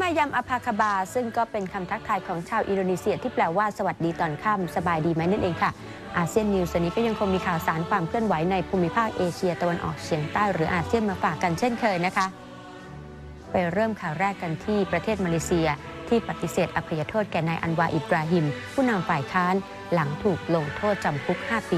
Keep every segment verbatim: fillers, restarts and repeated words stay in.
มายำอภาคบาซึ่งก็เป็นคำทักทายของชาวอินโดนีเซียที่แปลว่าสวัสดีตอนค่ำสบายดีไหมนั่นเองค่ะอาเซียนนิวส์วันนี้ก็ยังคงมีข่าวสารความเคลื่อนไหวในภูมิภาคเอเชียตะวันออกเฉียงใต้หรืออาเซียนมาฝากกันเช่นเคยนะคะไปเริ่มข่าวแรกกันที่ประเทศมาเลเซียที่ปฏิเสธอภัยโทษแก่นายอันวาอิบราฮิมผู้นำฝ่ายค้านหลังถูกลงโทษจำคุกห้าปี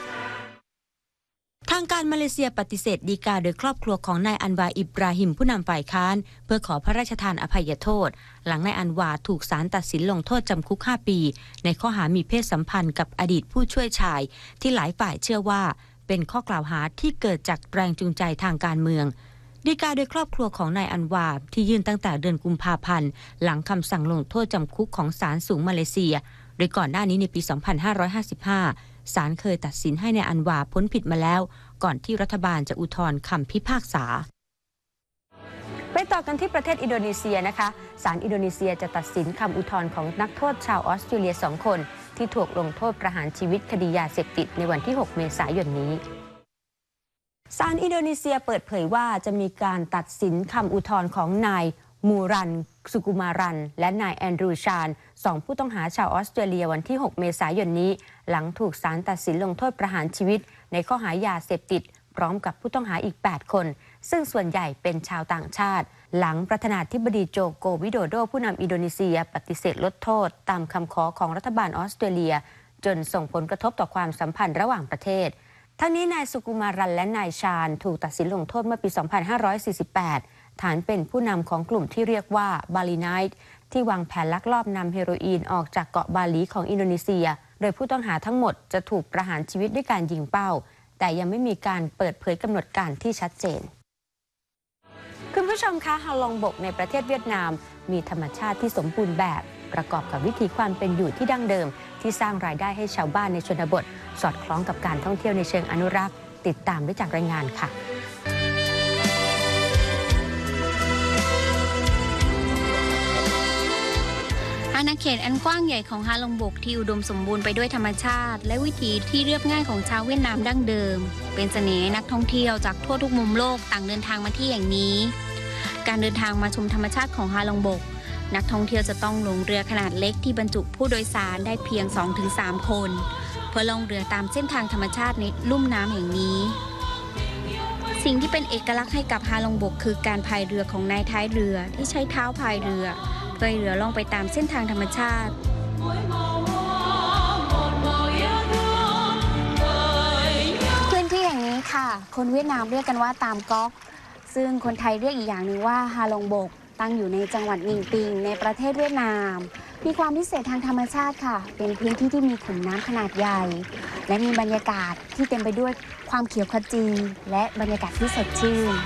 ทางการมาเลเซียปฏิเสธฎีกาโดยครอบครัวของนายอันวาอิบราฮิมผู้นำฝ่ายค้านเพื่อขอพระราชทานอภัยโทษหลังนายอันวาถูกศาลตัดสินลงโทษจำคุกห้าปีในข้อหามีเพศสัมพันธ์กับอดีตผู้ช่วยชายที่หลายฝ่ายเชื่อว่าเป็นข้อกล่าวหาที่เกิดจากแรงจูงใจทางการเมืองฎีกาโดยครอบครัวของนายอันวาที่ยื่นตั้งแต่เดือนกุมภาพันธ์หลังคำสั่งลงโทษจำคุกของศาลสูงมาเลเซียโดยก่อนหน้านี้ในปีสองพันห้าร้อยห้าสิบห้าศาลเคยตัดสินให้นายอันวาพ้นผิดมาแล้วก่อนที่รัฐบาลจะอุทธรณ์คำพิพากษาไปต่อกันที่ประเทศอินโดนีเซียนะคะศาลอินโดนีเซียจะตัดสินคำอุทธรณ์ของนักโทษชาวออสเตรเลียสองคนที่ถูกลงโทษประหารชีวิตคดียาเสพติดในวันที่หกเมษายนนี้ศาลอินโดนีเซียเปิดเผยว่าจะมีการตัดสินคำอุทธรณ์ของนายมูรันสุกุมารันและนายแอนดรูชานสองผู้ต้องหาชาวออสเตรเลียวันที่หกเมษายนนี้หลังถูกศาลตัดสินลงโทษประหารชีวิตในข้อหายาเสพติดพร้อมกับผู้ต้องหาอีกแปดคนซึ่งส่วนใหญ่เป็นชาวต่างชาติหลังประธานาธิบดีโจโกวิโดโดผู้นำอินโดนีเซียปฏิเสธลดโทษตามคำขอของรัฐบาลออสเตรเลียจนส่งผลกระทบต่อความสัมพันธ์ระหว่างประเทศทั้งนี้นายสุกุมารันและนายชาญถูกตัดสินลงโทษเมื่อปีสองพันห้าร้อยสี่สิบแปดฐานเป็นผู้นำของกลุ่มที่เรียกว่าบาลีไนท์ที่วางแผนลักลอบนำเฮโรอีนออกจากเกาะบาหลีของอินโดนีเซียโดยผู้ต้องหาทั้งหมดจะถูกประหารชีวิตด้วยการยิงเป้าแต่ยังไม่มีการเปิดเผยกำหนดการที่ชัดเจนคุณผู้ชมคะฮาลองบกในประเทศเวียดนามมีธรรมชาติที่สมบูรณ์แบบประกอบกับวิถีความเป็นอยู่ที่ดั้งเดิมที่สร้างรายได้ให้ชาวบ้านในชนบทสอดคล้องกับการท่องเที่ยวในเชิงอนุรักษ์ติดตามได้จากรายงานค่ะอาณาเขตอันกว้างใหญ่ของฮาลองบกที่อุดมสมบูรณ์ไปด้วยธรรมชาติและวิถีที่เรียบง่ายของชาวเวียดนามดั้งเดิมเป็นเสน่ห์นักท่องเที่ยวจากทั่วทุกมุมโลกต่างเดินทางมาที่แห่งนี้การเดินทางมาชมธรรมชาติของฮาลองบกนักท่องเที่ยวจะต้องลงเรือขนาดเล็กที่บรรจุผู้โดยสารได้เพียง สองถึงสาม คนเพื่อล่องเรือตามเส้นทางธรรมชาติในลุ่มน้ำแห่งนี้สิ่งที่เป็นเอกลักษณ์ให้กับฮาลองบกคือการพายเรือของนายท้ายเรือที่ใช้เท้าพายเรือเพื่อให้เรือล่องไปตามเส้นทางธรรมชาติพื้นที่อย่างนี้ค่ะคนเวียดนามเรียกกันว่าตามก๊อกซึ่งคนไทยเรียกอีกอย่างหนึ่งว่าฮาลองบกตั้งอยู่ในจังหวัดนิงปิงในประเทศเวียดนามมีความพิเศษทางธรรมชาติค่ะเป็นพื้นที่ที่มีขุมน้ำขนาดใหญ่และมีบรรยากาศที่เต็มไปด้วยความเขียวขจีและบรรยากาศที่สดชื่น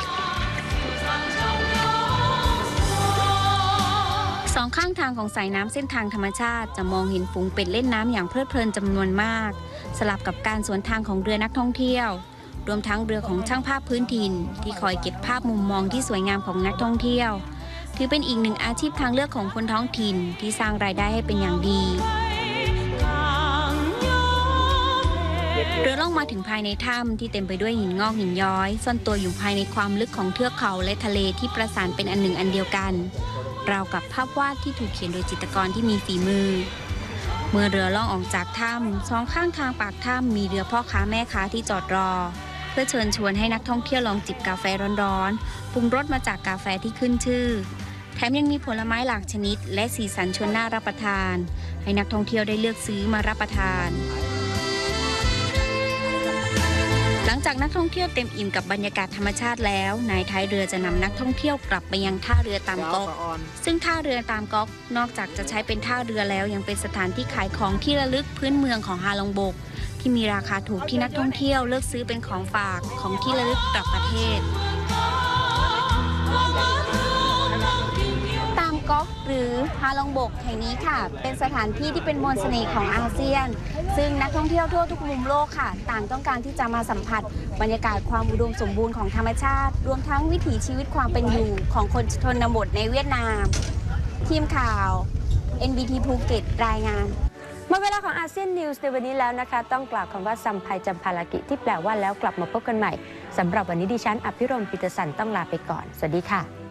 สองข้างทางของสายน้ำเส้นทางธรรมชาติจะมองเห็นฝูงเป็ดเล่นน้ำอย่างเพลิดเพลินจำนวนมากสลับกับการสวนทางของเรือนักท่องเที่ยวรวมทั้งเรือของช่างภาพพื้นถิ่นที่คอยเก็บภาพมุมมองที่สวยงามของนักท่องเที่ยวถือเป็นอีกหนึ่งอาชีพทางเลือกของคนท้องถิ่นที่สร้างรายได้ให้เป็นอย่างดีเรือล่องมาถึงภายในถ้ำที่เต็มไปด้วยหินงอกหินย้อยซ่อนตัวอยู่ภายในความลึกของเทือกเขาและทะเลที่ประสานเป็นอันหนึ่งอันเดียวกันราวกับภาพวาดที่ถูกเขียนโดยจิตรกรที่มีฝีมือเมื่อเรือล่องออกจากถ้ำสองข้างทางปากถ้ำมีเรือพ่อค้าแม่ค้าที่จอดรอเพื่อเชิญชวนให้นักท่องเที่ยวลองจิบกาแฟร้อนๆปรุงรสมาจากกาแฟที่ขึ้นชื่อแถมยังมีผลไม้หลากชนิดและสีสันชวนน่ารับประทานให้นักท่องเที่ยวได้เลือกซื้อมารับประทานหลังจากนักท่องเที่ยวเต็มอิ่มกับบรรยากาศธรรมชาติแล้วนายท้ายเรือจะนำนักท่องเที่ยวกลับไปยังท่าเรือตามก๊อกซึ่งท่าเรือตามก๊อกนอกจากจะใช้เป็นท่าเรือแล้วยังเป็นสถานที่ขายของที่ระลึกพื้นเมืองของฮาลองบกที่มีราคาถูกที่นักท่องเที่ยวเลือกซื้อเป็นของฝากของที่ระลึกกลับประเทศตามก๊อกหรือฮาลองบกแห่งนี้ค่ะเป็นสถานที่ที่เป็นมนต์เสน่ห์ของอาเซียนซึ่งนักท่องเที่ยวทั่วทุกมุมโลกค่ะต่างต้องการที่จะมาสัมผัสบรรยากาศความอุดมสมบูรณ์ของธรรมชาติรวมทั้งวิถีชีวิตความเป็นอยู่ของคนชนบทในเวียดนามทีมข่าว เอ็น บี ที ภูเก็ตรายงานหมดเวลาของอาเซียนนิวส์ในวันนี้แล้วนะคะต้องกล่าวคำว่าซัมภัยจำภารกิจที่แปลว่าแล้วกลับมาพบกันใหม่สำหรับวันนี้ดิฉันอภิรมย์ ปิตรสันต้องลาไปก่อนสวัสดีค่ะ